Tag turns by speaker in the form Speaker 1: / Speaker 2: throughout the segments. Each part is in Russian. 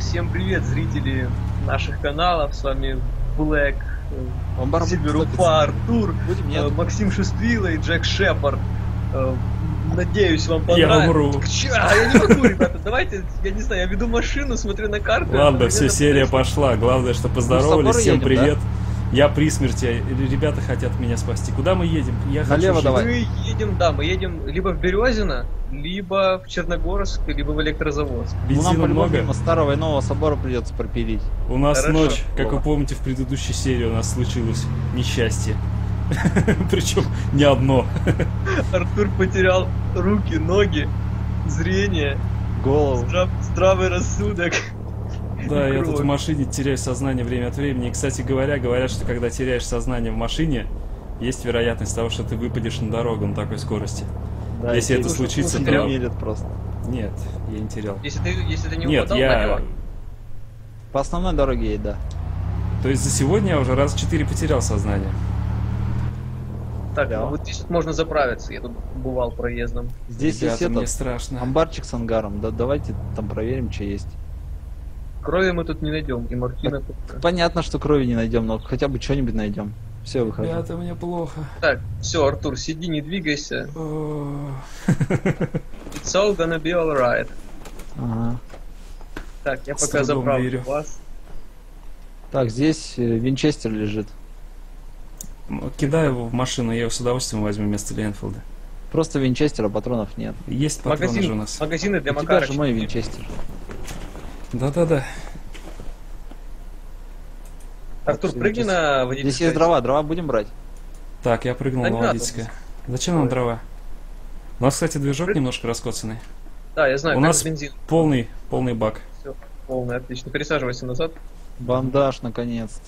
Speaker 1: всем привет, зрители наших каналов, с вами Black, Сильверупа, Артур, Максим Шествила и Джек Шепард. Надеюсь, вам понравится.
Speaker 2: Я умру.
Speaker 1: Я не могу, ребята, давайте, я не знаю, я веду машину, смотрю на карту.
Speaker 2: Ладно, все, серия пошла. Главное, что поздоровались. Всем
Speaker 3: едем,
Speaker 2: привет.
Speaker 3: да?
Speaker 2: Я при смерти. Ребята хотят меня спасти. Куда мы едем? Я
Speaker 3: Налево
Speaker 2: хочу жить.
Speaker 3: давай.
Speaker 1: Мы едем либо в Березино, либо в Черногорск, либо в Электрозаводск.
Speaker 3: Ну,
Speaker 2: Бензина
Speaker 3: нам по-любому
Speaker 2: много.
Speaker 3: мимо старого и нового собора придется пропилить.
Speaker 2: У нас
Speaker 1: Хорошо.
Speaker 2: ночь, как вы
Speaker 3: Вова.
Speaker 2: помните, в предыдущей серии у нас случилось несчастье. Причем не одно.
Speaker 1: Артур потерял руки, ноги, зрение,
Speaker 3: Голову.
Speaker 1: здравый рассудок.
Speaker 2: Да, я
Speaker 1: Кровь.
Speaker 2: тут в машине теряю сознание время от времени. И, кстати говоря, говорят, что когда теряешь сознание в машине, есть вероятность того, что ты выпадешь на дорогу на такой скорости.
Speaker 3: Да,
Speaker 2: Если
Speaker 3: и
Speaker 2: это
Speaker 3: тебе
Speaker 2: случится,
Speaker 3: не
Speaker 2: то...
Speaker 3: верят просто.
Speaker 2: Нет, я не терял.
Speaker 1: Если ты не
Speaker 2: Нет,
Speaker 1: упадал на
Speaker 2: я...
Speaker 1: него.
Speaker 3: По основной дороге едь, да.
Speaker 2: То есть за сегодня я уже раз 4 потерял сознание.
Speaker 1: Так,
Speaker 3: Да.
Speaker 1: ну вот здесь вот можно заправиться, я тут бывал проездом.
Speaker 3: Здесь
Speaker 2: Ребята,
Speaker 3: есть
Speaker 2: мне
Speaker 3: этот
Speaker 2: страшно.
Speaker 3: амбарчик с ангаром. Да, давайте там проверим, что есть.
Speaker 1: Крови мы тут не найдем, и морфина тут.
Speaker 3: Понятно, что крови не найдем, но хотя бы что-нибудь найдем. Все, выхожу.
Speaker 2: Ребята, мне плохо.
Speaker 1: Так, все, Артур, сиди, не двигайся.
Speaker 2: О.
Speaker 1: It's all gonna be alright.
Speaker 3: Ага.
Speaker 1: Так, я
Speaker 2: С
Speaker 1: пока
Speaker 2: трудом
Speaker 1: заправлю
Speaker 2: верю.
Speaker 1: вас.
Speaker 3: Так, здесь винчестер лежит.
Speaker 2: Кидаю его в машину, я его с удовольствием возьму вместо Ленфилда.
Speaker 3: Просто винчестера, патронов нет.
Speaker 2: Есть патроны же у нас.
Speaker 1: Магазины для
Speaker 3: У тебя же
Speaker 1: Макарыча.
Speaker 3: мой винчестер.
Speaker 2: Да-да-да.
Speaker 1: Артур, прыгни на водительское.
Speaker 3: Здесь есть дрова будем брать?
Speaker 2: Так, я прыгнул
Speaker 1: Да
Speaker 2: на
Speaker 1: не надо.
Speaker 2: водительское. Зачем нам
Speaker 1: Ой.
Speaker 2: дрова? У нас, кстати, движок немножко раскоцанный.
Speaker 1: Да, я знаю,
Speaker 2: У
Speaker 1: как
Speaker 2: нас
Speaker 1: бензин.
Speaker 2: полный бак.
Speaker 1: Все, полный, отлично. Пересаживайся назад.
Speaker 3: Бандаж, наконец-то.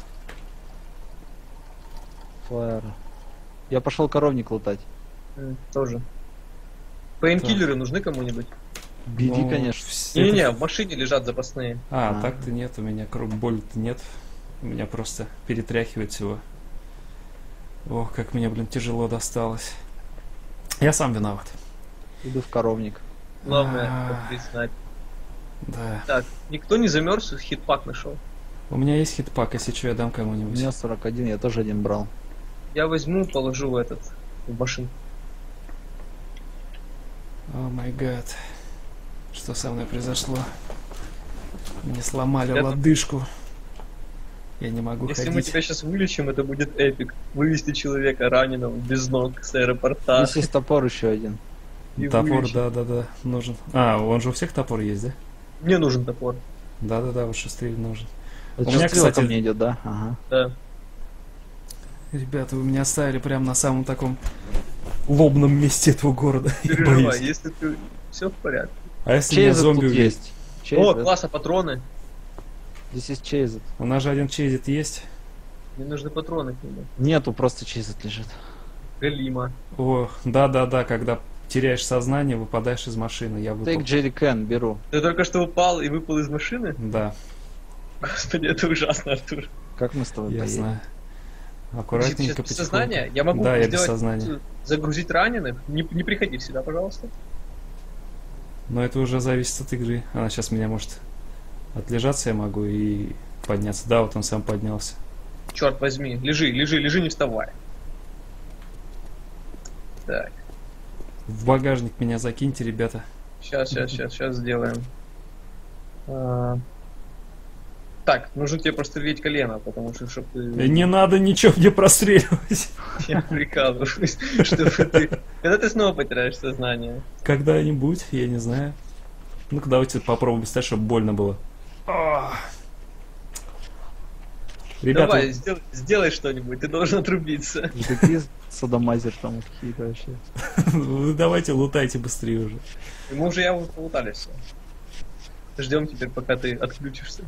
Speaker 3: Фаер. Я пошел коровник лутать.
Speaker 1: Тоже. Пейнкиллеры нужны кому-нибудь?
Speaker 3: Бери,
Speaker 2: Ну,
Speaker 3: конечно.
Speaker 1: Не-не, в машине лежат запасные.
Speaker 2: А, так-то нет, у меня боли-то нет. У меня просто перетряхивает всего. Ох, как мне, блин, тяжело досталось. Я сам виноват.
Speaker 3: Иду в коровник.
Speaker 1: Главное,
Speaker 2: А.
Speaker 1: как признать.
Speaker 2: Да.
Speaker 1: Так, никто не замерз, хитпак нашел.
Speaker 2: У меня есть хитпак, если что, я дам
Speaker 3: У
Speaker 2: кому-нибудь.
Speaker 3: меня 41, я тоже один брал.
Speaker 1: Я возьму, положу в машину.
Speaker 2: О май гад. Что со мной произошло? Мне сломали
Speaker 1: Это-
Speaker 2: лодыжку. Я не могу
Speaker 1: Если мы
Speaker 2: ходить.
Speaker 1: тебя сейчас вылечим, это будет эпик. Вывести человека раненого без ног с аэропорта.
Speaker 3: Здесь есть топор еще один.
Speaker 1: и
Speaker 2: Топор,
Speaker 1: вылечить.
Speaker 2: да, нужен. А, он же у всех топор есть, да?
Speaker 1: Мне нужен топор.
Speaker 2: Да, вот шестрель нужен.
Speaker 3: Это
Speaker 2: У меня,
Speaker 3: шестерка
Speaker 2: кстати-
Speaker 3: мне идет, да? Ага.
Speaker 1: Да.
Speaker 2: Ребята, вы меня оставили прямо на самом таком лобном месте этого города.
Speaker 1: Не
Speaker 2: Я
Speaker 1: переживай,
Speaker 2: боюсь.
Speaker 1: если ты... Все в порядке.
Speaker 2: А если меня
Speaker 3: Чейзет
Speaker 2: зомби
Speaker 3: тут
Speaker 2: увидит?
Speaker 3: есть.
Speaker 1: О,
Speaker 3: Чейзет.
Speaker 1: класса патроны.
Speaker 3: Здесь есть чейзет.
Speaker 2: У нас же один чейзит есть.
Speaker 1: Мне нужны патроны к нему.
Speaker 3: Нету, просто чейзет лежит.
Speaker 1: Галима.
Speaker 2: О, да, когда теряешь сознание, выпадаешь из машины. Я выпал.
Speaker 3: Тейк Джерри Кен, беру.
Speaker 1: Ты только что упал и выпал из машины?
Speaker 2: Да,
Speaker 1: Господи, это ужасно, Артур.
Speaker 3: Как мы с тобой
Speaker 2: я
Speaker 3: поедем?
Speaker 2: знаю.
Speaker 1: Если
Speaker 2: Аккуратненько,
Speaker 1: ты сейчас без
Speaker 2: потихоньку.
Speaker 1: сознания, я могу
Speaker 2: Да, я без
Speaker 1: сделать,
Speaker 2: сознания.
Speaker 1: загрузить раненых. Не приходи сюда, пожалуйста.
Speaker 2: Но это уже зависит от игры. Она сейчас меня может отлежаться, я могу и подняться. Да, вот он сам поднялся.
Speaker 1: Черт возьми, лежи, не вставай. Так,
Speaker 2: В багажник меня закиньте, ребята.
Speaker 1: сейчас сделаем. Так, нужно тебе прострелить колено, потому что, чтобы ты...
Speaker 2: Не надо ничего мне простреливать.
Speaker 1: Я прикалываюсь, чтобы ты... Когда ты снова потеряешь сознание?
Speaker 2: Когда-нибудь, я не знаю. Ну-ка, давайте попробуем стать, чтобы больно было. Ребята,
Speaker 1: Давай, сделай что-нибудь, ты должен отрубиться.
Speaker 3: И какие садомазер там какие-то вообще.
Speaker 2: вы давайте лутайте быстрее уже.
Speaker 1: И мы уже явно полутали все. Ждем теперь, пока ты отключишься.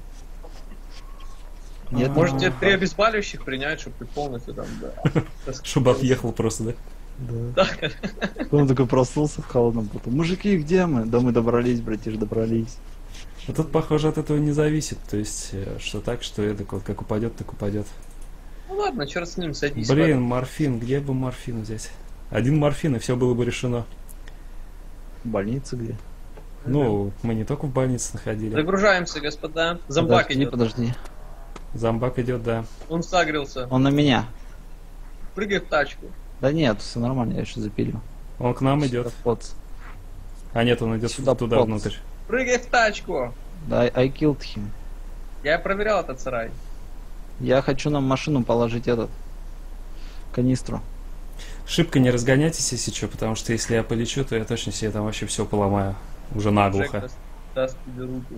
Speaker 3: Нет,
Speaker 1: Может тебе 3 обезболивающих принять, чтобы ты полностью там, да.
Speaker 2: Чтобы отъехал просто, да?
Speaker 3: Да. Он такой проснулся в холодном поту. Мужики, где мы? Да мы добрались, братиш, добрались.
Speaker 2: А тут, похоже, от этого не зависит. То есть, что так, что это, вот как упадет, так упадет.
Speaker 1: Ну ладно, черт с ним, садись.
Speaker 2: Блин, морфин, где бы морфин взять? Один морфин, и все было бы решено.
Speaker 3: В больнице где?
Speaker 2: Ну, мы не только в больнице находили.
Speaker 1: Загружаемся, господа. Зомбак
Speaker 3: Подожди,
Speaker 1: идет.
Speaker 3: подожди.
Speaker 2: Зомбак идет, да.
Speaker 1: Он сагрился.
Speaker 3: Он на меня.
Speaker 1: Прыгай в тачку.
Speaker 3: Да нет, все нормально, я еще запилю.
Speaker 2: Он к нам идет.
Speaker 3: Вот.
Speaker 2: А нет, он идет
Speaker 3: Сюда
Speaker 2: туда
Speaker 3: под.
Speaker 2: внутрь.
Speaker 1: Прыгай в тачку.
Speaker 3: Да, I killed him.
Speaker 1: Я проверял этот сарай.
Speaker 3: Я хочу нам машину положить этот. Канистру.
Speaker 2: Шибко не разгоняйтесь, если что, потому что если я полечу, то я точно себе там вообще все поломаю. Уже
Speaker 1: Джек
Speaker 2: наглухо.
Speaker 1: даст тебе руку.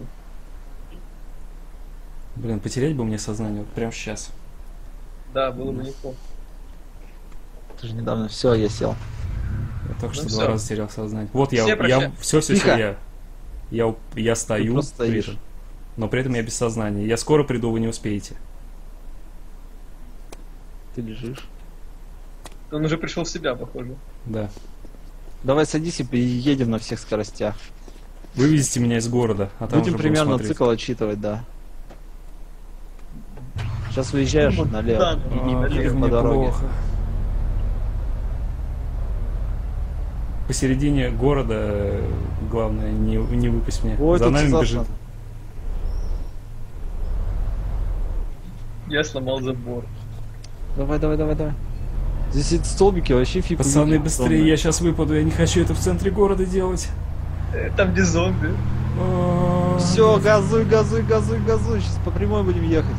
Speaker 2: Блин, потерять бы мне сознание вот прямо сейчас.
Speaker 1: Да, было бы неплохо.
Speaker 3: Ты же недавно все, я сел.
Speaker 2: Я только что
Speaker 1: Ну
Speaker 2: 2
Speaker 1: всё.
Speaker 2: раза терял сознание. Вот я
Speaker 1: Все
Speaker 2: все,
Speaker 3: Тихо.
Speaker 2: я стою,
Speaker 3: просто стоишь.
Speaker 2: при этом, но при этом я без сознания. Я скоро приду, вы не успеете.
Speaker 3: Ты лежишь.
Speaker 1: Он уже пришел в себя, похоже.
Speaker 2: Да.
Speaker 3: Давай садись и едем на всех скоростях.
Speaker 2: Вывезите меня из города, а там
Speaker 3: Будем
Speaker 2: уже
Speaker 3: примерно
Speaker 2: смотреть.
Speaker 3: цикл отчитывать, да. Сейчас выезжаешь
Speaker 1: Ну, вот
Speaker 3: налево.
Speaker 1: да,
Speaker 3: Иди
Speaker 2: А,
Speaker 3: налево
Speaker 2: как
Speaker 3: по
Speaker 2: мне
Speaker 3: дороге.
Speaker 2: плохо. Посередине города, главное, не выпасть меня.
Speaker 3: Ой,
Speaker 2: За
Speaker 3: тут
Speaker 2: нами
Speaker 3: сзади
Speaker 2: бежит.
Speaker 3: надо.
Speaker 1: Я сломал забор.
Speaker 3: Давай, давай, давай, давай. Здесь эти столбики вообще фиг
Speaker 2: Пацаны,
Speaker 3: увидеть,
Speaker 2: быстрее,
Speaker 3: огромные.
Speaker 2: я сейчас выпаду, я не хочу это в центре города делать.
Speaker 1: Там где зомби.
Speaker 3: Все, газуй, газуй, газуй, газуй. Сейчас по прямой будем ехать.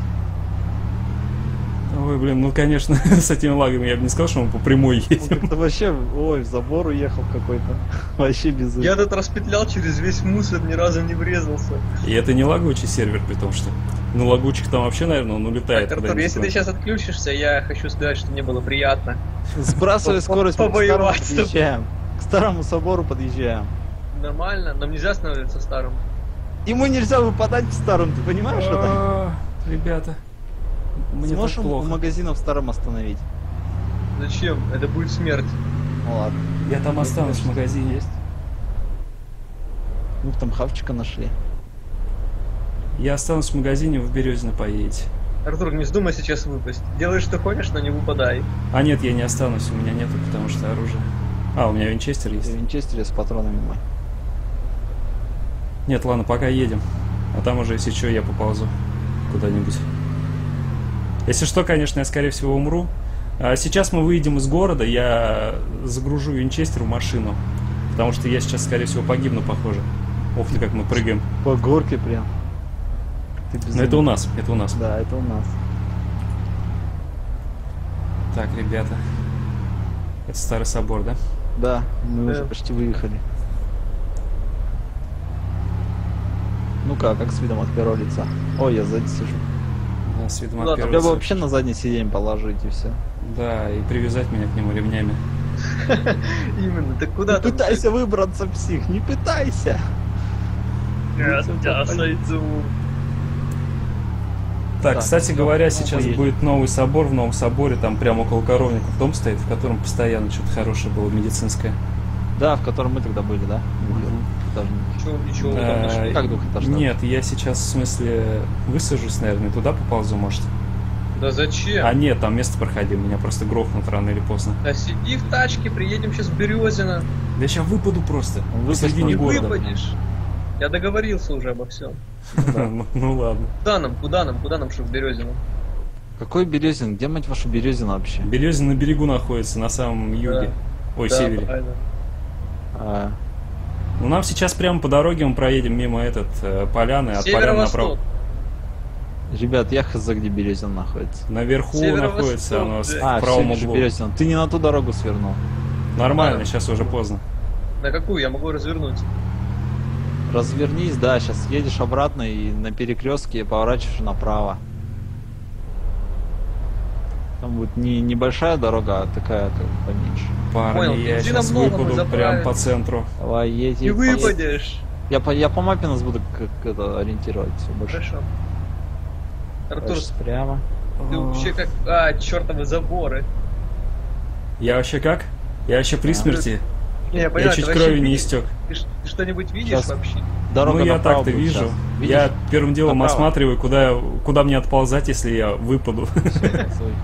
Speaker 2: Ой, блин, ну конечно, с этими лагами я бы не сказал, что мы по прямой
Speaker 3: Он
Speaker 2: едем.
Speaker 3: как-то вообще, ой, в забор уехал какой-то. Вообще безумно.
Speaker 1: Я тут распетлял через весь мусор, ни разу не врезался.
Speaker 2: И это не лагучий сервер, при том, что... Ну, лагучих там вообще, наверное, он улетает.
Speaker 1: Так, Артур,
Speaker 2: когда-нибудь
Speaker 1: если ты
Speaker 2: куда-то.
Speaker 1: сейчас отключишься, я хочу сказать, что мне было приятно.
Speaker 3: Сбрасывай скорость, мы к старому
Speaker 1: Повоевать с тобой.
Speaker 3: подъезжаем. К старому собору подъезжаем.
Speaker 1: Нормально, нам нельзя становиться старым.
Speaker 3: Ему нельзя выпадать в старом, ты понимаешь это?
Speaker 2: А, ребята, мне так
Speaker 3: Сможешь у
Speaker 2: плохо.
Speaker 3: магазина в старом остановить?
Speaker 1: Зачем? Это будет смерть.
Speaker 3: Ну ладно.
Speaker 2: Я там останусь в магазине.
Speaker 3: Есть. Ну там хавчика нашли.
Speaker 2: Я останусь в магазине, вы в Березино поедете.
Speaker 1: Артур, не вздумай сейчас выпасть. Делай, что хочешь, но не выпадай.
Speaker 2: А нет, я не останусь, у меня нету, потому что оружие. А, у меня винчестер
Speaker 3: В
Speaker 2: есть.
Speaker 3: винчестере с патронами мой.
Speaker 2: Нет, ладно, пока едем. А там уже, если что, я поползу куда-нибудь. Если что, конечно, я, скорее всего, умру. А сейчас мы выйдем из города, я загружу винчестер в машину. Потому что я сейчас, скорее всего, погибну, похоже. Ох ты, как мы прыгаем.
Speaker 3: По горке прям. Ты
Speaker 2: Но
Speaker 3: безумный.
Speaker 2: это у нас, это у нас.
Speaker 3: Да, это у нас.
Speaker 2: Так, ребята. Это старый собор, да?
Speaker 3: Да, мы
Speaker 1: Да.
Speaker 3: уже почти выехали. Ну как с видом от первого лица? Ой, я сзади сижу.
Speaker 2: Да, с видом
Speaker 1: Ну да,
Speaker 2: от
Speaker 3: Тебя
Speaker 2: первого
Speaker 3: бы
Speaker 2: лица.
Speaker 3: вообще на заднее сиденье положить и все.
Speaker 2: Да, и привязать меня к нему ремнями.
Speaker 1: Именно, ты куда
Speaker 3: Не
Speaker 1: там?
Speaker 3: пытайся выбраться, псих, не пытайся!
Speaker 1: Я
Speaker 3: Всё,
Speaker 1: тебя
Speaker 3: всё,
Speaker 1: сойду.
Speaker 2: Так,
Speaker 3: Так,
Speaker 2: кстати
Speaker 3: всё,
Speaker 2: говоря,
Speaker 3: ну,
Speaker 2: сейчас
Speaker 3: поедем.
Speaker 2: будет новый собор. В новом соборе там прямо около коровников дом стоит, в котором постоянно что-то хорошее было, медицинское.
Speaker 3: Да, в котором мы тогда были, да?
Speaker 1: Ничего вы там нашли.
Speaker 3: Как двухэтажный?
Speaker 2: Нет, я сейчас, в смысле, высажусь, наверное, и туда поползу, может.
Speaker 1: Да зачем?
Speaker 2: А нет, там место проходил, меня просто грохнут рано или поздно.
Speaker 1: Да сиди в тачке, приедем сейчас в Березино.
Speaker 2: Да я сейчас выпаду просто.
Speaker 3: Он
Speaker 2: Посередине
Speaker 3: выпасть
Speaker 2: города.
Speaker 1: Выпадешь. Я договорился уже обо всем.
Speaker 2: Ну ладно.
Speaker 1: Куда нам, что в Березино?
Speaker 3: Какой Березин? Где, мать вашу, Березин вообще?
Speaker 2: Березин на берегу находится, на самом юге. Ой,
Speaker 1: Да,
Speaker 2: севере.
Speaker 1: правильно.
Speaker 3: А,
Speaker 2: Ну нам сейчас прямо по дороге мы проедем мимо поляны, от поляны направо.
Speaker 1: Северо-восток.
Speaker 3: ребят, я хз, где Березин находится.
Speaker 2: Наверху
Speaker 1: Северо-восток,
Speaker 2: находится оно
Speaker 1: да.
Speaker 2: в правом
Speaker 3: всё, вижу
Speaker 2: углу.
Speaker 3: Березин. Ты не на ту дорогу свернул.
Speaker 2: Нормально,
Speaker 1: Да.
Speaker 2: сейчас уже поздно.
Speaker 1: На какую? Я могу развернуть.
Speaker 3: Развернись, да, сейчас едешь обратно и на перекрестке поворачиваешь направо. Там будет не небольшая дорога, а такая как бы поменьше.
Speaker 2: Парни,
Speaker 1: Понял,
Speaker 2: я
Speaker 1: бензина
Speaker 2: сейчас
Speaker 1: много, мы
Speaker 2: выпаду
Speaker 1: заправим.
Speaker 2: прям по центру.
Speaker 3: Давай, едь.
Speaker 1: И выпадешь.
Speaker 3: Я по мапе нас буду как это ориентировать все больше.
Speaker 1: Хорошо. Артур,
Speaker 3: Дальше прямо.
Speaker 1: ты вообще как... А, чертовы заборы.
Speaker 2: Я вообще как? Я вообще при смерти.
Speaker 1: Не, я
Speaker 2: Я
Speaker 1: понимаю,
Speaker 2: чуть
Speaker 1: ты вообще
Speaker 2: кровью не
Speaker 1: видишь?
Speaker 2: истек.
Speaker 1: Ты что-нибудь видишь
Speaker 3: Щас.
Speaker 1: вообще?
Speaker 3: Дорога
Speaker 2: Ну я
Speaker 3: направо
Speaker 2: так-то
Speaker 3: будет
Speaker 2: вижу.
Speaker 3: щас.
Speaker 2: Я
Speaker 3: Видишь?
Speaker 2: первым делом
Speaker 3: Направо.
Speaker 2: осматриваю, куда мне отползать, если я выпаду.
Speaker 3: Стой.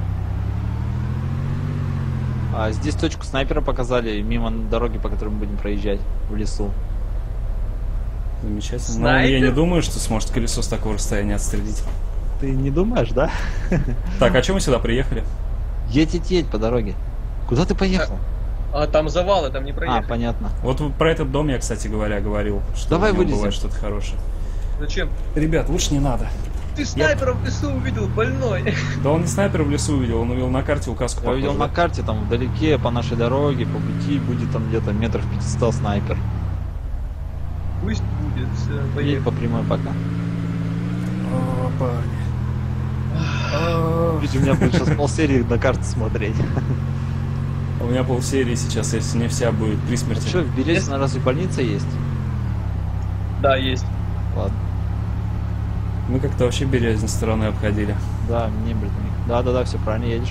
Speaker 3: А здесь точку снайпера показали мимо дороги, по которой мы будем проезжать в лесу.
Speaker 2: Замечательно. Но я не думаю, что сможет колесо с такого расстояния отстрелить.
Speaker 3: Ты не думаешь, да?
Speaker 2: Так, а чем мы сюда приехали?
Speaker 3: Едь по дороге. Куда ты поехал?
Speaker 1: А там завалы, там не проехать.
Speaker 3: А, понятно.
Speaker 2: Вот про этот дом я, кстати говоря, говорил, что
Speaker 3: давай
Speaker 2: в нем
Speaker 3: вылезем.
Speaker 2: бывает что-то хорошее.
Speaker 1: Зачем?
Speaker 2: Ребят, лучше не надо.
Speaker 1: Ты снайпера в лесу увидел, больной.
Speaker 2: Да он не снайпера в лесу увидел, он увидел на карте указку.
Speaker 3: Я увидел на карте, там вдалеке по нашей дороге, по пути будет там где-то метров 500 снайпер.
Speaker 1: Пусть будет.
Speaker 3: Едь по прямой пока.
Speaker 2: О, парни.
Speaker 3: Ведь у меня будет сейчас полсерии на карту смотреть.
Speaker 2: У меня полсерии сейчас, если не вся, будет при смерти.
Speaker 3: А что, в Березино разве больница есть?
Speaker 1: Да, есть.
Speaker 3: Ладно.
Speaker 2: Мы как-то вообще Березин стороной обходили.
Speaker 3: Да, мне, блин, да, все правильно едешь.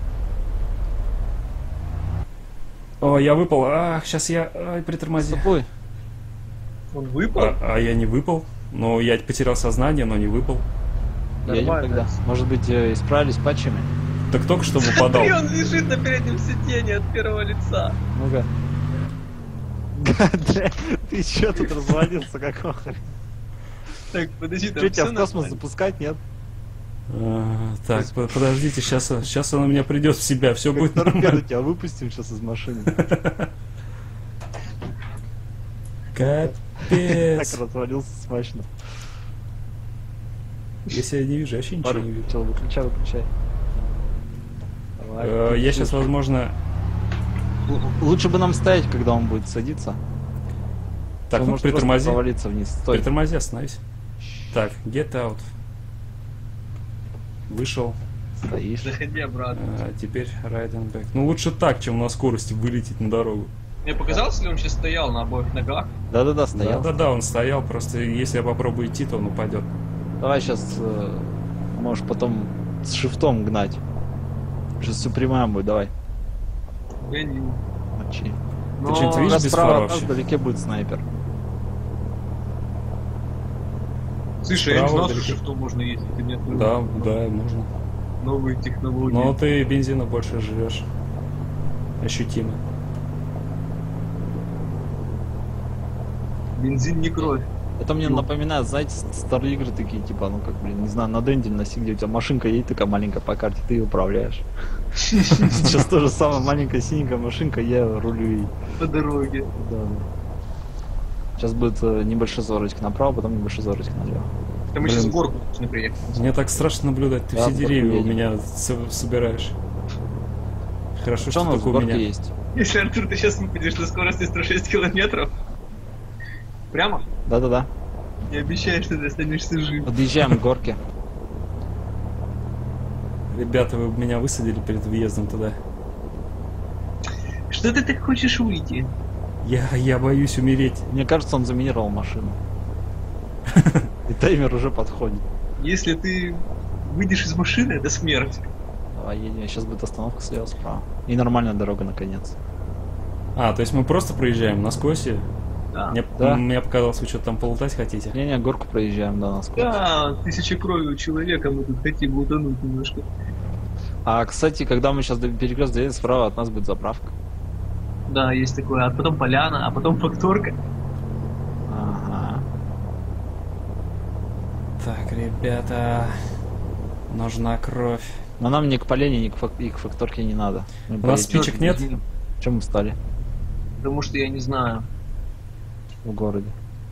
Speaker 2: О, я выпал. Ах, сейчас я... Ай, притормози.
Speaker 3: Стопой.
Speaker 1: Он выпал?
Speaker 2: А я не выпал. Но я потерял сознание, но не выпал.
Speaker 3: Едем тогда. Может быть, исправились патчами?
Speaker 2: Так только что выпадал.
Speaker 1: Смотри, он лежит на переднем сиденье от первого лица.
Speaker 3: Ну-ка. Ты чё тут развалился, какого хрена?
Speaker 1: Так, подожди, там
Speaker 3: Что, тебя
Speaker 1: всё
Speaker 3: в космос
Speaker 1: нормально.
Speaker 3: запускать, нет?
Speaker 2: Так, подождите, сейчас она меня придет в себя, все будет
Speaker 3: Торпеду
Speaker 2: нормально.
Speaker 3: тебя выпустим сейчас из машины. Так
Speaker 2: Капец.
Speaker 3: развалился смачно.
Speaker 2: Если я не вижу, я вообще ничего не вижу.
Speaker 3: Выключай. Давай.
Speaker 2: Я сейчас, возможно...
Speaker 3: Лучше бы нам стоять, когда он будет садиться.
Speaker 2: Так,
Speaker 3: Он
Speaker 2: ну
Speaker 3: может просто
Speaker 2: притормози.
Speaker 3: провалиться вниз. Стой.
Speaker 2: Притормози, остановись. Так, get out. Вышел.
Speaker 3: Стоишь.
Speaker 1: Заходи обратно.
Speaker 2: Теперь right and back. Ну лучше так, чем на скорости вылететь на дорогу.
Speaker 1: Мне показалось, ли он сейчас стоял на обоих ногах?
Speaker 3: Да, стоял.
Speaker 2: Да, он стоял, просто если я попробую идти, то он упадет.
Speaker 3: Давай сейчас можешь потом с шифтом гнать. Сейчас все прямая будет, давай.
Speaker 1: Гоню.
Speaker 3: Мочи.
Speaker 1: Но...
Speaker 2: что-нибудь видишь? без
Speaker 3: Справа
Speaker 2: фара
Speaker 3: от нас
Speaker 2: вообще?
Speaker 3: вдалеке будет снайпер.
Speaker 1: Слушай, я не
Speaker 2: Справа
Speaker 1: знал, что
Speaker 2: вдалеке.
Speaker 1: шифтом можно ездить. Ты мне открыл
Speaker 2: Да, можно.
Speaker 1: новые технологии.
Speaker 2: Но ты бензина больше жрешь. Ощутимо.
Speaker 1: Бензин не кровь.
Speaker 3: Это мне напоминает, знаете, старые игры такие, типа, ну как, блин, не знаю, на денде носи, где у тебя машинка едет такая маленькая по карте, ты ее управляешь. Сейчас то же самое, маленькая синенькая машинка, я рулю ей.
Speaker 1: По дороге.
Speaker 3: Да. Сейчас будет небольшой зорочек направо, потом небольшой зорочек налево.
Speaker 1: Там мы сейчас в горку должны приехать.
Speaker 2: Мне так страшно наблюдать, ты
Speaker 3: Да,
Speaker 2: все деревья у
Speaker 3: едем.
Speaker 2: меня собираешь. Хорошо,
Speaker 3: Что у
Speaker 2: что
Speaker 3: нас в
Speaker 2: только у
Speaker 3: горке
Speaker 2: меня.
Speaker 3: есть?
Speaker 1: Если, Артур, ты сейчас выпадешь на скорости 106 километров, прямо,
Speaker 3: Да.
Speaker 1: не обещаешь, что ты останешься жив.
Speaker 3: Подъезжаем к горке.
Speaker 2: Ребята, вы меня высадили перед въездом туда.
Speaker 1: Что ты так хочешь выйти?
Speaker 2: Я боюсь умереть.
Speaker 3: Мне кажется, он заминировал машину. И таймер уже подходит.
Speaker 1: Если ты выйдешь из машины, это смерть.
Speaker 3: Давай едем, сейчас будет остановка слева справа. И нормальная дорога наконец.
Speaker 2: А, то есть мы просто проезжаем насквозь?
Speaker 1: Да.
Speaker 3: Да.
Speaker 2: показалось, вы что-то там полутать хотите?
Speaker 3: Не, горку проезжаем до нас.
Speaker 1: Да, 1000 крови у человека, мы тут хотим утонуть немножко.
Speaker 3: А, кстати, когда мы сейчас до перекрест доедем, справа от нас будет заправка.
Speaker 1: Да, есть такое. А потом поляна, а потом факторка.
Speaker 3: Ага.
Speaker 2: Так, ребята, нужна кровь.
Speaker 3: Но нам ни к полене, ни к факторке не надо. Мы
Speaker 2: У нас
Speaker 3: поедем.
Speaker 2: спичек нет?
Speaker 3: Чем мы встали
Speaker 1: Потому что я не знаю.
Speaker 3: в городе?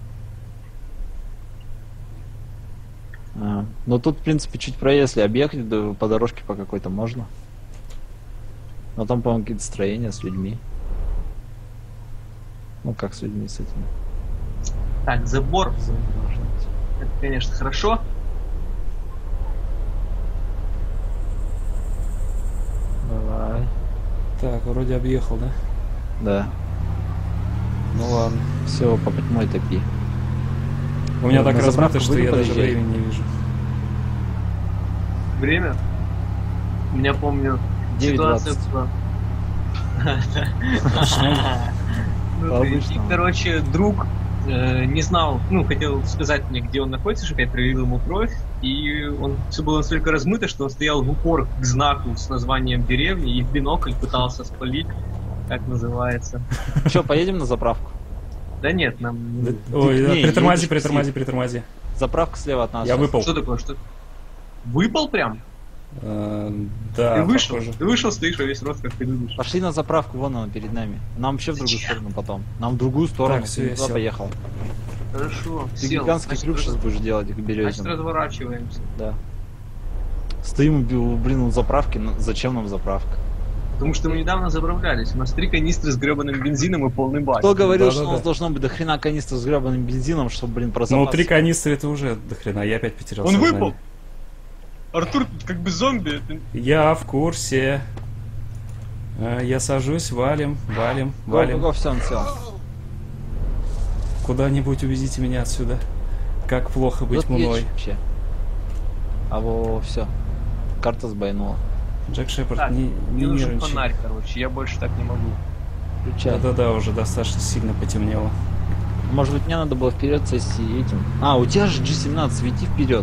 Speaker 3: Но тут, в принципе, чуть если объехать по дорожке по какой-то можно. Но там, по-моему, какие-то строения с людьми. Ну, как с людьми, с этими.
Speaker 1: Так, забор.
Speaker 3: Должно быть.
Speaker 1: Это, конечно, хорошо.
Speaker 3: Давай.
Speaker 2: Так, вроде объехал, да?
Speaker 3: Да.
Speaker 2: Ну ладно.
Speaker 3: Все, по прямой топи.
Speaker 2: У меня
Speaker 3: На
Speaker 2: так размыто,
Speaker 3: заправку
Speaker 2: что
Speaker 3: будем
Speaker 2: я даже
Speaker 3: подъезжать?
Speaker 2: времени не вижу.
Speaker 1: Время. У меня, помню,
Speaker 3: 9:20.
Speaker 1: ситуация была. Ну,
Speaker 3: Обычно.
Speaker 1: и, короче, друг не знал, ну, хотел сказать мне, где он находится, чтобы я проявил ему кровь, и он все было настолько размыто, что он стоял в упор к знаку с названием деревни и в бинокль пытался спалить, как называется.
Speaker 3: Че, поедем на заправку?
Speaker 1: Да нет, нам...
Speaker 2: Ой,
Speaker 3: не,
Speaker 2: притормози,
Speaker 3: едешь
Speaker 2: притормози, притормози.
Speaker 3: Заправка слева от нас.
Speaker 2: Я
Speaker 3: сейчас.
Speaker 2: выпал.
Speaker 1: Что такое, что? Выпал прям?
Speaker 2: Да,
Speaker 1: Ты вышел?
Speaker 2: похоже.
Speaker 1: Ты вышел, стоишь во весь рост, как ты любишь.
Speaker 3: Пошли на заправку, вон она перед нами. Нам вообще в другую сторону потом. Нам в другую сторону.
Speaker 2: Так, всё,
Speaker 3: Ты
Speaker 2: я
Speaker 3: туда
Speaker 2: сел.
Speaker 3: поехал.
Speaker 1: Хорошо,
Speaker 3: Ты
Speaker 1: сел.
Speaker 3: гигантский
Speaker 1: Значит,
Speaker 3: крюк сейчас будешь делать к
Speaker 1: Значит,
Speaker 3: березам.
Speaker 1: разворачиваемся.
Speaker 3: Да. Стоим, блин, у заправки. Зачем нам заправка?
Speaker 1: Потому что мы недавно заправлялись. У нас 3 канистры с гребаным бензином и полный бак.
Speaker 3: Кто говорил,
Speaker 2: Да,
Speaker 3: что
Speaker 2: да,
Speaker 3: у нас
Speaker 2: да.
Speaker 3: должно быть до хрена канистр с гребаным бензином, чтобы, блин, про
Speaker 2: Ну,
Speaker 3: запас?
Speaker 2: 3 канистры это уже до хрена, я опять потерял
Speaker 1: Он
Speaker 2: сознание.
Speaker 1: выпал! Артур тут как бы зомби. Это...
Speaker 2: Я в курсе. Я сажусь, валим.
Speaker 3: Го, все, он сел.
Speaker 2: Куда-нибудь увезите меня отсюда. Как плохо быть
Speaker 3: Вот едешь
Speaker 2: мной.
Speaker 3: вообще. А во, все. Карта сбойнула.
Speaker 2: Джек Шепард,
Speaker 1: Так,
Speaker 2: не
Speaker 1: мне нужен
Speaker 2: нервничай.
Speaker 1: фонарь, короче. Я больше так не могу.
Speaker 3: Включай.
Speaker 2: Да-да-да, уже достаточно сильно потемнело.
Speaker 3: Может быть, мне надо было вперед сесть и этим. А, у тебя же G17, свети вперед.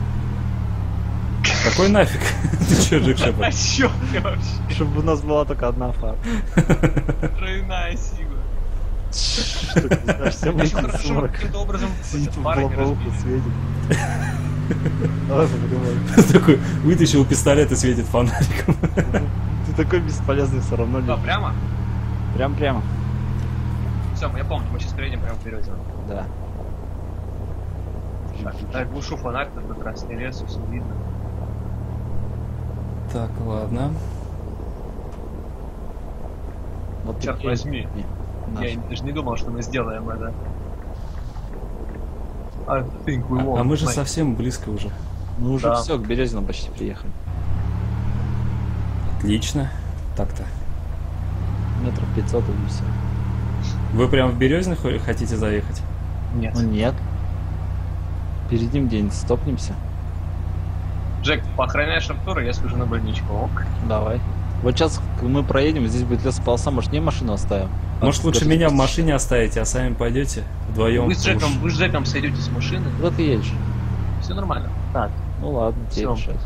Speaker 2: Какой нафиг? Ты че, Джек
Speaker 1: А
Speaker 2: Шепард?
Speaker 1: чё мне вообще?
Speaker 3: Чтобы у нас была только одна фара.
Speaker 1: Тройная сила.
Speaker 3: Что ты знаешь, всем
Speaker 1: Я
Speaker 3: этим
Speaker 1: хорошо
Speaker 3: сумрак
Speaker 1: каким-то образом
Speaker 3: сидит в
Speaker 1: фары не
Speaker 3: лобовуху
Speaker 1: разбили.
Speaker 3: светит. Давай подумай.
Speaker 2: Такой вытащил пистолет и светит фонариком.
Speaker 3: Ты такой бесполезный все равно.
Speaker 1: Да, прямо?
Speaker 3: Прям.
Speaker 1: Все, я помню, мы сейчас приедем прямо вперед.
Speaker 3: Да.
Speaker 1: Так, глушу фонарь, тут как раз не лес, все видно.
Speaker 2: Так, ладно.
Speaker 3: Вот
Speaker 1: Черт
Speaker 3: такие-
Speaker 1: возьми.
Speaker 3: Наш.
Speaker 1: Я даже не думал, что мы сделаем это. I think we won't.
Speaker 2: А мы же
Speaker 1: make-
Speaker 2: совсем близко уже.
Speaker 3: Мы уже
Speaker 1: Да.
Speaker 3: все, к Березину почти приехали.
Speaker 2: Отлично. Так-то.
Speaker 3: Метров 500 и все.
Speaker 2: Вы прям в Березных хотите заехать?
Speaker 1: Нет.
Speaker 3: Ну нет. Перейдем где-нибудь, стопнемся.
Speaker 1: Джек, поохраняешь Артура, я скажу на больничку. Ок.
Speaker 3: Давай. Вот сейчас мы проедем, здесь будет лесополоса, может, не машину оставим?
Speaker 2: Может, лучше
Speaker 3: Скажите,
Speaker 2: меня в
Speaker 3: пусть-
Speaker 2: машине оставите, а сами пойдете вдвоем.
Speaker 1: Вы с Джеком сойдете с машины.
Speaker 3: Куда ты едешь?
Speaker 1: Все нормально. Так.
Speaker 3: Ну ладно, тебе
Speaker 1: Всё.
Speaker 3: решать.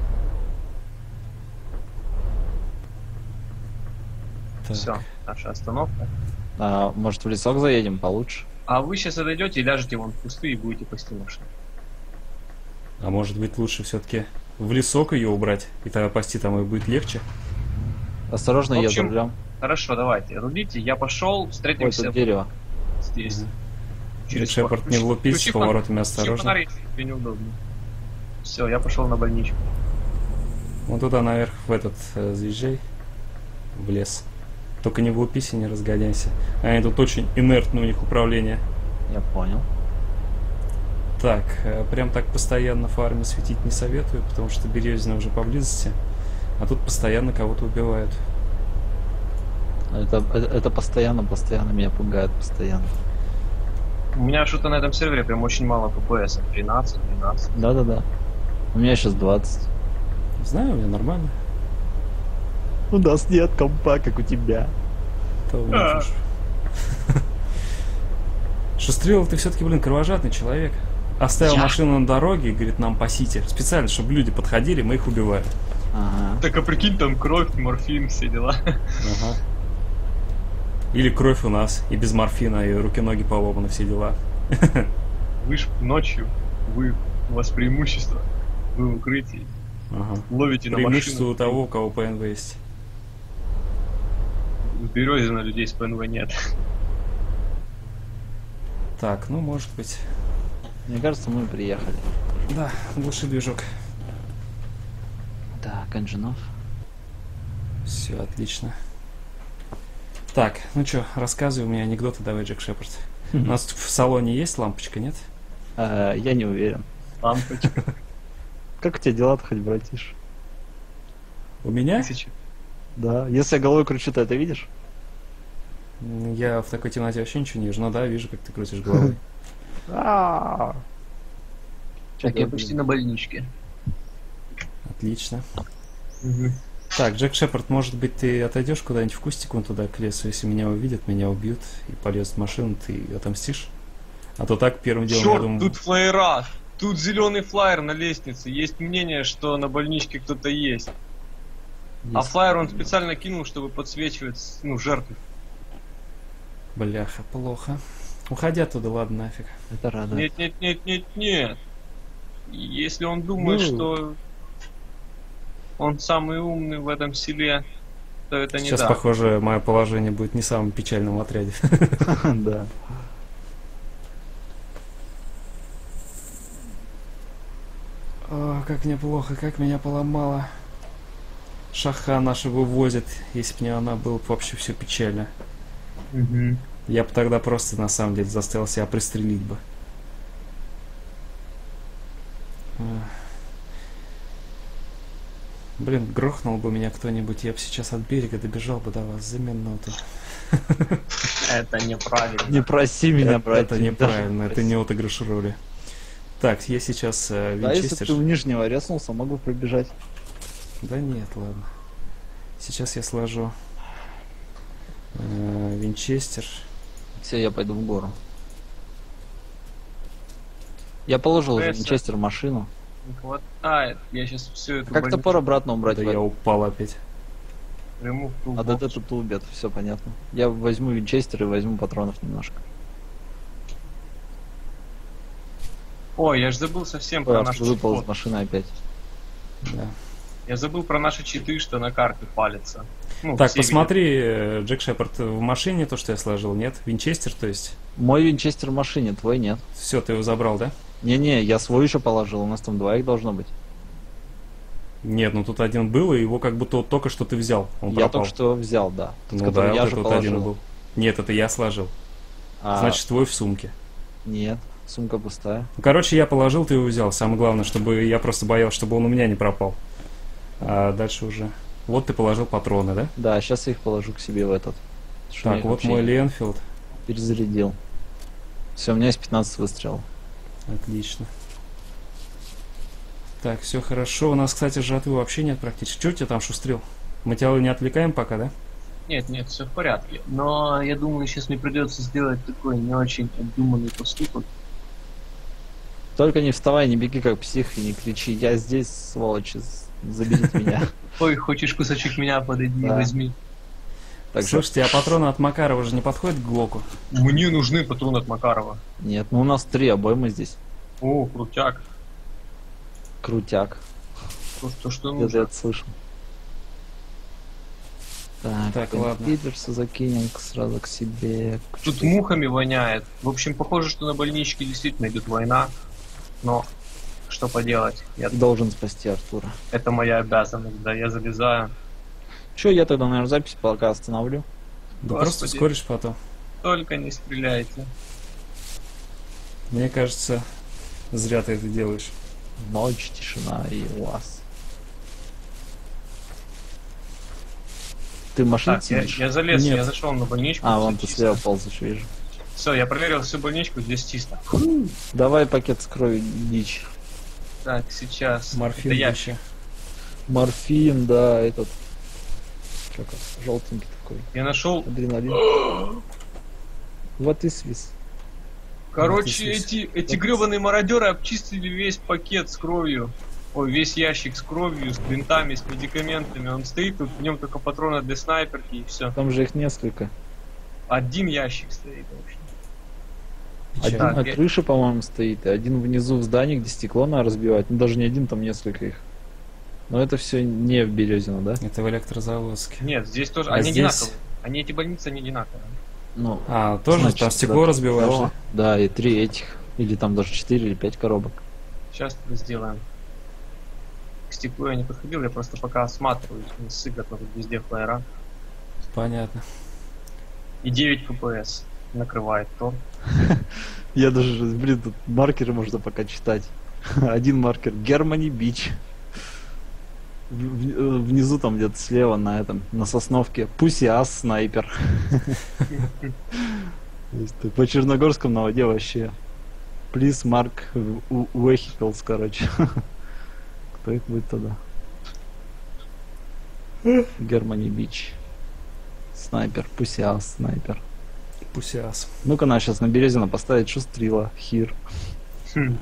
Speaker 1: Все, наша остановка.
Speaker 3: А, может, в лесок заедем получше?
Speaker 1: А вы сейчас отойдете и ляжете вон в кусты и будете пасти машину.
Speaker 2: А может быть, лучше все-таки в лесок ее убрать, и тогда пасти там и будет легче.
Speaker 3: Осторожно,
Speaker 1: В
Speaker 3: я
Speaker 1: общем,
Speaker 3: за рулем.
Speaker 1: Хорошо, давайте, рулите, я пошел,
Speaker 3: Ой,
Speaker 1: встретимся
Speaker 3: тут дерево.
Speaker 1: здесь.
Speaker 2: Мгм.
Speaker 1: Через
Speaker 2: Шепард, не
Speaker 1: Включи-
Speaker 2: влупись, с
Speaker 1: включи
Speaker 2: поворотами
Speaker 1: Включи
Speaker 2: осторожно.
Speaker 1: фонарь, тебе неудобно. Все, я пошел на больничку.
Speaker 2: Вон туда наверх, в этот, заезжай. В лес. Только не влупись и не разгоняйся. Они тут очень инертно у них управление.
Speaker 3: Я понял.
Speaker 2: Так, прям так постоянно фарме светить не советую, потому что Березина уже поблизости. А тут постоянно кого-то убивают.
Speaker 3: Это постоянно меня пугает, постоянно.
Speaker 1: У меня что-то на этом сервере прям очень мало ППС. 13, 12.
Speaker 3: Да-да-да. У меня сейчас 20.
Speaker 2: Знаю, у меня нормально.
Speaker 3: У нас нет компа, как у тебя.
Speaker 2: То можешь. Шустрел, ты все-таки, блин, кровожадный человек. Оставил
Speaker 3: Я?
Speaker 2: машину на дороге и говорит, нам пасите. Специально, чтобы люди подходили, мы их убиваем.
Speaker 3: Ага.
Speaker 1: Так а прикинь, там кровь, морфин, все дела.
Speaker 2: Ага. Или кровь у нас, и без морфина, и руки-ноги поломаны, все дела.
Speaker 1: Вы ж ночью, у вас преимущество. Вы в укрытии,
Speaker 2: Ага.
Speaker 1: ловите на
Speaker 2: Преимущество
Speaker 1: машину.
Speaker 2: у того, у кого ПНВ есть.
Speaker 1: В Березино людей с ПНВ нет.
Speaker 2: Так, ну может быть.
Speaker 3: Мне кажется, мы приехали.
Speaker 2: Да, глуши движок.
Speaker 3: Да, Конжинов.
Speaker 2: Все, отлично. Так, ну что, рассказывай мне анекдоты, давай, Джек Шепард. У нас в салоне есть лампочка, нет?
Speaker 3: Я не уверен.
Speaker 1: Лампочка.
Speaker 3: Как у тебя дела-то хоть, братиш?
Speaker 2: У меня?
Speaker 1: 1000.
Speaker 3: Да. Если я головой кручу, ты это видишь?
Speaker 2: Я в такой темноте вообще ничего не вижу. Ну да, вижу, как ты крутишь головой.
Speaker 1: Так, я почти на больничке.
Speaker 2: Отлично. Так, Джек Шепард, может быть, ты отойдешь куда-нибудь в кустик вон туда к лесу, если меня увидят, меня убьют и полезут в машину, ты отомстишь? А то так первым делом я
Speaker 1: Черт,
Speaker 2: думаю...
Speaker 1: тут флайера! Тут зеленый флайер на лестнице. Есть мнение, что на больничке кто-то есть. А
Speaker 3: Есть.
Speaker 1: флайер он специально кинул, чтобы подсвечивать, жертву.
Speaker 2: Бляха, плохо. Уходи оттуда, ладно, нафиг.
Speaker 3: Это радует.
Speaker 1: Нет, нет, нет, нет, нет. Если он думает, что он самый умный в этом селе, то это не
Speaker 2: Сейчас,
Speaker 1: так.
Speaker 2: похоже, мое положение будет не самым печальным в отряде.
Speaker 3: Да.
Speaker 2: О, как мне плохо, как меня поломало. Шаха наша вывозит. Если бы не она, было бы вообще все печально.
Speaker 1: Мгм.
Speaker 2: Я бы тогда просто, на самом деле, заставил себя пристрелить бы. Блин, грохнул бы меня кто-нибудь, я бы сейчас от берега добежал бы до вас за минуту.
Speaker 1: Это неправильно.
Speaker 3: Не проси меня, брать.
Speaker 2: Это неправильно, это не отыгрыш роли. Так, я сейчас
Speaker 3: Да, если бы
Speaker 2: винчестер...
Speaker 3: ты у нижнего резнулся, мог бы пробежать.
Speaker 2: Да нет, ладно. Сейчас я сложу винчестер.
Speaker 3: Все, я пойду в гору. Я положил уже
Speaker 1: Пресса.
Speaker 3: винчестер в машину.
Speaker 1: Не хватает. Я сейчас все это
Speaker 3: Как топор обратно убрать?
Speaker 2: Да я упал опять.
Speaker 1: приму в ту
Speaker 3: А
Speaker 1: бокс.
Speaker 3: ДТ тут убьет, все понятно. Я возьму винчестер и возьму патронов немножко.
Speaker 1: Ой, я же забыл совсем про
Speaker 3: Ой,
Speaker 1: наш
Speaker 3: выпал из
Speaker 1: чит-код.
Speaker 3: машины опять.
Speaker 2: Да.
Speaker 1: Я забыл про наши читы, что на карте палится. Ну,
Speaker 2: Так,
Speaker 1: все
Speaker 2: посмотри, Джек Шепард в машине, то, что я сложил, нет? Винчестер, то есть?
Speaker 3: Мой винчестер в машине, твой нет.
Speaker 2: Все, ты его забрал, да?
Speaker 3: Не-не, я свой еще положил, у нас там 2 их должно быть.
Speaker 2: Нет, ну тут один был, и его как будто вот только что ты взял. Он
Speaker 3: Я
Speaker 2: пропал.
Speaker 3: только что взял, да. Тот,
Speaker 2: Ну
Speaker 3: который
Speaker 2: да,
Speaker 3: я
Speaker 2: вот
Speaker 3: же
Speaker 2: этот вот один
Speaker 3: положил.
Speaker 2: был. Нет, это я сложил.
Speaker 3: А,
Speaker 2: Значит, твой в сумке.
Speaker 3: Нет, сумка пустая.
Speaker 2: Ну, короче, я положил, ты его взял. Самое главное, чтобы я просто боялся, чтобы он у меня не пропал. А дальше уже. Вот ты положил патроны, да?
Speaker 3: Да, сейчас я их положу к себе в этот. Что я
Speaker 2: Так,
Speaker 3: их
Speaker 2: вот
Speaker 3: вообще
Speaker 2: мой
Speaker 3: не
Speaker 2: Ленфилд.
Speaker 3: перезарядил. Все, у меня есть 15 выстрелов.
Speaker 2: Отлично. Так, все хорошо. У нас, кстати, жатвы вообще нет практически. Что у тебя там шустрил? Мы тебя не отвлекаем пока, да?
Speaker 1: Нет, нет, все в порядке. Но я думаю, сейчас мне придется сделать такой не очень обдуманный поступок.
Speaker 3: Только не вставай, не беги как псих и не кричи. Я здесь, сволочи, заберите меня.
Speaker 1: Ой, хочешь кусочек меня, подойди,
Speaker 3: Да.
Speaker 1: возьми.
Speaker 3: Так что
Speaker 2: Слушайте, а патроны от Макарова же не подходят к Глоку?
Speaker 1: Мне нужны патроны от Макарова.
Speaker 3: нет, ну у нас 3 обоймы здесь.
Speaker 1: О, крутяк.
Speaker 3: Крутяк.
Speaker 1: То, что
Speaker 3: Где-то
Speaker 1: нужно.
Speaker 3: я это слышал.
Speaker 2: Так, ладно.
Speaker 3: Питерса закинем сразу к себе.
Speaker 1: Тут мухами воняет. В общем, похоже, что на больничке действительно идет война. Но что поделать?
Speaker 3: Ты должен спасти Артура.
Speaker 1: Это моя обязанность, да, я залезаю.
Speaker 3: Че, я тогда, наверное, запись пока остановлю.
Speaker 2: Да
Speaker 1: Господи.
Speaker 2: просто ускоришь потом.
Speaker 1: Только не стреляйте.
Speaker 2: Мне кажется, зря ты это делаешь.
Speaker 3: Ночь, тишина и УАЗ. Ты в машине
Speaker 1: Так, я
Speaker 3: сидишь?
Speaker 1: залез,
Speaker 2: Нет.
Speaker 1: я зашел на больничку.
Speaker 3: А,
Speaker 1: всё
Speaker 3: вон ты
Speaker 1: чисто.
Speaker 3: слева ползаешь, вижу.
Speaker 1: Все, я проверил всю больничку, здесь чисто.
Speaker 3: Давай пакет с кровью, дичь.
Speaker 1: Так, сейчас.
Speaker 2: Морфин
Speaker 1: Это я.
Speaker 2: вообще.
Speaker 3: Морфин, да, этот... Как он, желтенький такой.
Speaker 1: Я нашел.
Speaker 3: Адреналин. Вот и свис.
Speaker 1: Короче,
Speaker 2: Вот и
Speaker 1: эти гребаные мародеры обчистили весь пакет с кровью. Ой, весь ящик с кровью, с бинтами, с медикаментами. Он стоит, тут в нем только патроны для снайперки и все.
Speaker 3: Там же их несколько.
Speaker 1: Один ящик стоит вообще.
Speaker 3: Один
Speaker 1: Так,
Speaker 3: на
Speaker 1: я-
Speaker 3: крыше, по-моему, стоит, и один внизу в здании, где стекло надо разбивать. Ну, даже не один, там несколько их. Но это все не в Березино, да?
Speaker 2: Это в электрозаводске.
Speaker 1: Нет, здесь тоже.
Speaker 2: А
Speaker 1: Они
Speaker 2: здесь-
Speaker 1: одинаковые. Они, эти больницы, они одинаковые.
Speaker 3: Ну,
Speaker 2: А, тоже
Speaker 3: значит,
Speaker 2: там стекло
Speaker 3: да,
Speaker 2: разбиваешь,
Speaker 3: стекло.
Speaker 2: да?
Speaker 3: Да, и 3 этих. Или там даже 4 или 5 коробок.
Speaker 1: Сейчас это сделаем. К стеклу я не подходил, я просто пока осматриваюсь. Не ссы готовы везде флайера.
Speaker 2: Понятно.
Speaker 1: И 9 фпс накрывает торт.
Speaker 3: Я даже, блин, тут маркеры можно пока читать. Один маркер. Германи Бич. Внизу там где-то слева на этом, на сосновке. Пусиас снайпер. То есть по Черногорском на воде вообще. Please mark vehicles, короче. Кто их будет тогда? Германи Бич. Снайпер. Пусиас снайпер.
Speaker 2: Пусиас.
Speaker 3: Ну-ка, надо сейчас на Березино поставить шустрила. Хир.
Speaker 1: Хм.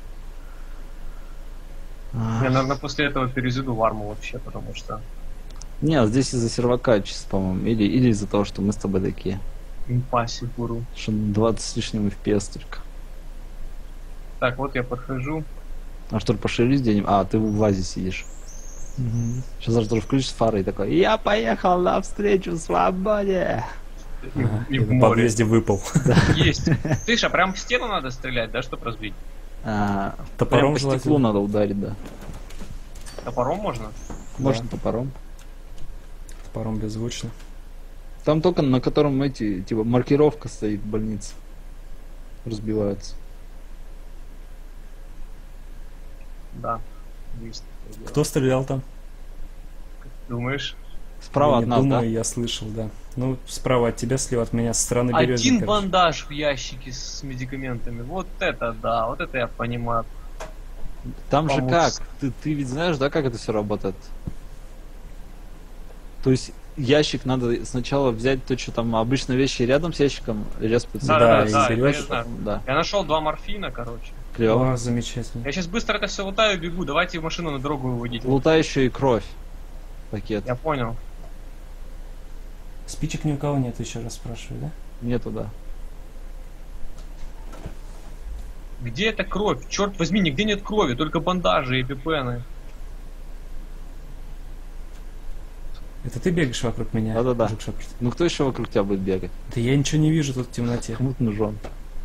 Speaker 1: Я, наверное, после этого перезайду в арму вообще, потому что
Speaker 3: Не, здесь из-за сервака чисто, по-моему. Или из-за того, что мы с тобой такие.
Speaker 1: Импаси гуру.
Speaker 3: Что 20 с лишним FPS только.
Speaker 1: Так, вот я подхожу.
Speaker 3: А что, пошевелись где-нибудь? А, ты в вазе сидишь. Сейчас Артур включит фары и такой: я поехал навстречу свободе.
Speaker 1: И в
Speaker 2: в
Speaker 1: море.
Speaker 2: подъезде выпал.
Speaker 1: Есть. Слышь, а прям в стену надо стрелять, да, чтобы разбить?
Speaker 2: Топором
Speaker 3: Прям по стеклу
Speaker 2: желательно.
Speaker 3: надо ударить, да.
Speaker 1: Топором можно?
Speaker 3: Можно топором.
Speaker 2: Топором беззвучно.
Speaker 3: Там только на котором эти, типа, маркировка стоит больница. Разбиваются.
Speaker 1: Да. Есть.
Speaker 2: Кто стрелял там?
Speaker 1: Думаешь?
Speaker 3: Справа
Speaker 2: Я
Speaker 3: от
Speaker 2: не
Speaker 3: нас,
Speaker 2: думаю,
Speaker 3: да?
Speaker 2: я слышал, да. Ну, справа от тебя, слева от меня, со стороны
Speaker 1: Один
Speaker 2: березника.
Speaker 1: бандаж в ящике с медикаментами. Вот это да, вот это я понимаю.
Speaker 3: Там же
Speaker 1: помочь.
Speaker 3: как? Ты ведь знаешь, да, как это все работает? То есть ящик надо сначала взять то, что там обычно вещи рядом с ящиком респаются.
Speaker 2: Да,
Speaker 1: да,
Speaker 2: и
Speaker 1: это
Speaker 2: берешь,
Speaker 1: я знаю.
Speaker 3: Да.
Speaker 1: Я нашел 2 морфина, короче.
Speaker 3: Клево.
Speaker 2: О, замечательно.
Speaker 1: Я сейчас быстро это все лутаю, бегу. Давайте машину на дорогу выводить.
Speaker 3: Лутай еще и кровь. Пакет.
Speaker 1: Я понял.
Speaker 2: Спичек ни у кого нет, еще раз спрашиваю, да?
Speaker 3: Нету, да.
Speaker 1: Где эта кровь? Черт возьми, нигде нет крови, только бандажи и эпипены.
Speaker 2: Это ты бегаешь вокруг меня?
Speaker 3: Да-да-да.
Speaker 2: мужик Шепард?
Speaker 3: Ну кто еще вокруг тебя будет бегать?
Speaker 2: Да я ничего не вижу тут в темноте.
Speaker 3: Кому ты нужен?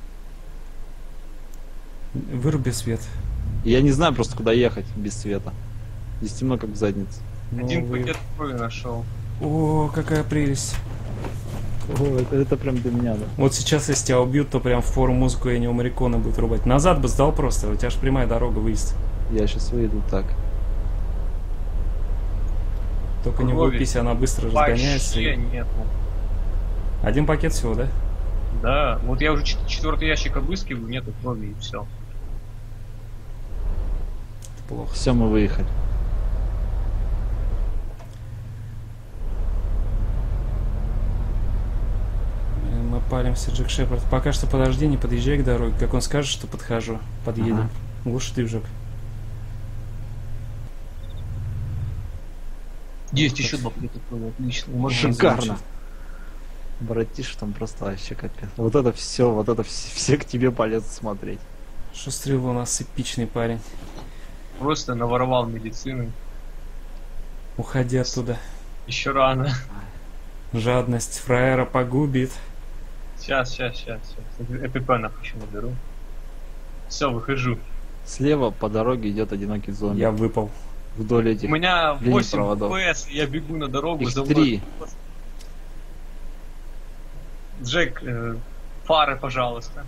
Speaker 2: Выруби свет.
Speaker 3: Я не знаю просто, куда ехать без света. Здесь темно, как в заднице.
Speaker 1: Один
Speaker 2: Новый.
Speaker 1: пакет крови нашел.
Speaker 2: О, какая прелесть.
Speaker 3: О, это прям для меня, да.
Speaker 2: Вот сейчас, если тебя убьют, то прям в фору музыку я не у Марикона будет рубать. Назад бы сдал просто, у тебя же прямая дорога, выезд.
Speaker 3: Я сейчас выйду так.
Speaker 2: Только не
Speaker 1: Крови
Speaker 2: глупись, она быстро разгоняется.
Speaker 1: Вообще
Speaker 2: и-
Speaker 1: нету.
Speaker 2: Один пакет всего, да?
Speaker 1: Да, вот я уже четвертый ящик обыскиваю, нету крови и все.
Speaker 2: Это плохо.
Speaker 3: Все, мы выехали.
Speaker 2: Мы палимся, Джек Шепард. Пока что подожди, не подъезжай к дороге. Как он скажет, что подхожу, подъедем.
Speaker 3: Ага.
Speaker 2: Лучше движок.
Speaker 1: Есть еще 2 пакета крови, отлично. Можно
Speaker 3: Шикарно. Братиш, там просто вообще капец. Вот это все к тебе полезут смотреть.
Speaker 2: Шустрил у нас эпичный парень.
Speaker 1: просто наворовал медицины.
Speaker 2: Уходи оттуда.
Speaker 1: Еще рано.
Speaker 2: Жадность фраера погубит.
Speaker 1: Сейчас. Эпипенов еще наберу. Все, выхожу.
Speaker 3: Слева по дороге идет одинокий зомби.
Speaker 2: Я выпал.
Speaker 3: Вдоль этих.
Speaker 1: У меня
Speaker 3: линий
Speaker 1: 8
Speaker 3: проводов.
Speaker 1: FPS, я бегу на дорогу.
Speaker 3: Их
Speaker 1: за мной
Speaker 3: 3.
Speaker 1: Джек, фары, пожалуйста.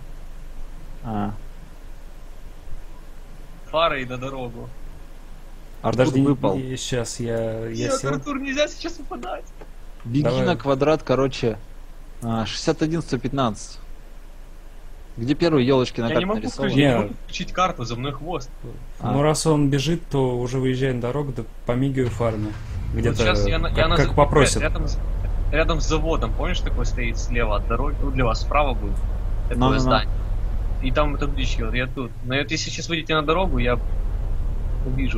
Speaker 1: Фары и на дорогу.
Speaker 3: Артур
Speaker 2: Подожди,
Speaker 3: выпал.
Speaker 2: сейчас я
Speaker 1: Нет,
Speaker 2: сел.
Speaker 1: Артур, нельзя сейчас выпадать.
Speaker 3: Беги
Speaker 2: Давай.
Speaker 3: на квадрат, короче. 61-115. Где первые елочки на
Speaker 1: Я не
Speaker 3: карте
Speaker 1: могу
Speaker 3: нарисованы?
Speaker 1: включить,
Speaker 2: Не.
Speaker 1: не могу включить карту, за мной хвост.
Speaker 2: Ну раз он бежит, то уже выезжай на дорогу, да помигаю фарме. Где-то
Speaker 1: сейчас
Speaker 2: как попросят.
Speaker 1: Рядом с заводом, помнишь, такой стоит слева от дороги? Ну, для вас справа будет такое
Speaker 3: Ну-ну-ну.
Speaker 1: здание. И там таблички, вот я тут. Но вот если сейчас выйдете на дорогу, я увижу.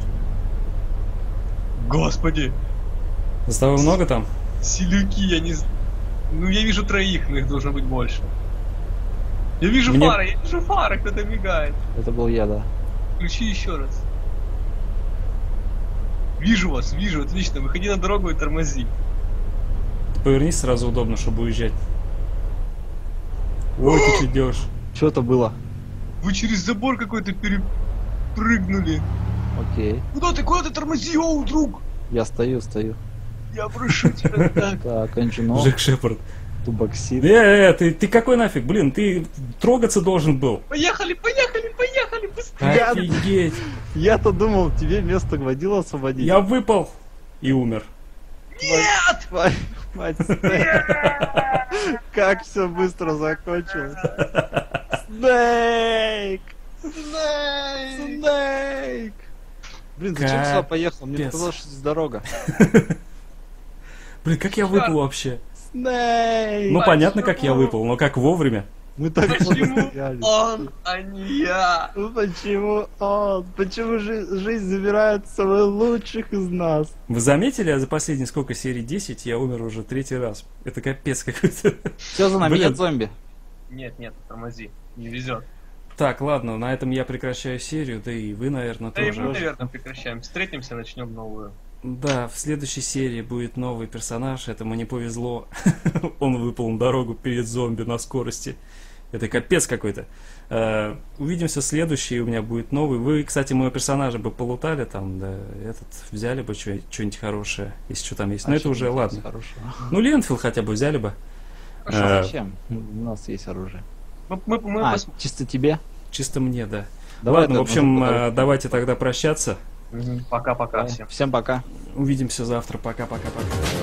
Speaker 1: Господи!
Speaker 2: С тобой много там?
Speaker 1: Селюки, я не знаю. Ну, я вижу троих, но их должно быть больше. Я вижу
Speaker 2: Мне-
Speaker 1: фары, кто-то мигает.
Speaker 3: Это был я, да.
Speaker 1: Включи еще раз. Вижу вас, вижу, отлично. Выходи на дорогу и тормози.
Speaker 2: Повернись сразу удобно, чтобы уезжать. Ой, ты что делаешь?
Speaker 3: Что это было?
Speaker 1: Вы через забор какой-то перепрыгнули.
Speaker 3: Окей.
Speaker 1: Куда ты тормози, оу, друг?
Speaker 3: Я стою.
Speaker 1: Я прошу тебя так.
Speaker 3: Так, Анджино,
Speaker 2: Джек Шепард.
Speaker 3: Тубоксид.
Speaker 2: Ты какой нафиг? Блин, ты трогаться должен был.
Speaker 1: Поехали, быстрее.
Speaker 2: Офигеть.
Speaker 3: Я-то думал, тебе место водила освободить.
Speaker 2: Я выпал и умер.
Speaker 1: Нет!
Speaker 3: Твою мать, как все быстро закончилось. Снейк! Снейк! Блин, зачем
Speaker 2: Капец.
Speaker 3: сюда поехал? Мне показалось, что здесь дорога.
Speaker 2: Блин, как я выпал вообще?
Speaker 3: Снейк!
Speaker 2: Ну
Speaker 1: Ай,
Speaker 2: понятно,
Speaker 1: всё
Speaker 2: как я
Speaker 1: равно.
Speaker 2: выпал, но как вовремя.
Speaker 3: Мы так
Speaker 1: Почему
Speaker 3: стояли.
Speaker 1: он, а не я?
Speaker 3: Ну почему он? Почему жизнь забирает самых лучших из нас?
Speaker 2: Вы заметили, а за последние сколько серий? 10, я умер уже 3-й раз. Это капец какой-то.
Speaker 3: Все за нами,
Speaker 2: Блин.
Speaker 3: нет зомби.
Speaker 1: Нет, тормози. Не везет.
Speaker 2: Так, ладно, на этом я прекращаю серию, да и вы, наверное,
Speaker 1: Да и мы,
Speaker 2: тоже.
Speaker 1: наверное, прекращаем. Встретимся, начнем новую.
Speaker 2: Да, в следующей серии будет новый персонаж, этому не повезло. Он выпал на дорогу перед зомби на скорости. Это капец какой-то. Увидимся в следующей, у меня будет новый. Вы, кстати, моего персонажа бы полутали там, да, взяли бы что-нибудь хорошее, если что там есть. Но это уже ладно. Ну, Ленфилд хотя бы взяли бы.
Speaker 3: Зачем? У нас есть оружие. Чисто тебе?
Speaker 2: Чисто мне, да.
Speaker 3: Давай,
Speaker 2: ладно, в общем, давайте тогда прощаться.
Speaker 1: Пока-пока всем.
Speaker 3: Всем пока.
Speaker 2: Увидимся завтра. Пока-пока-пока.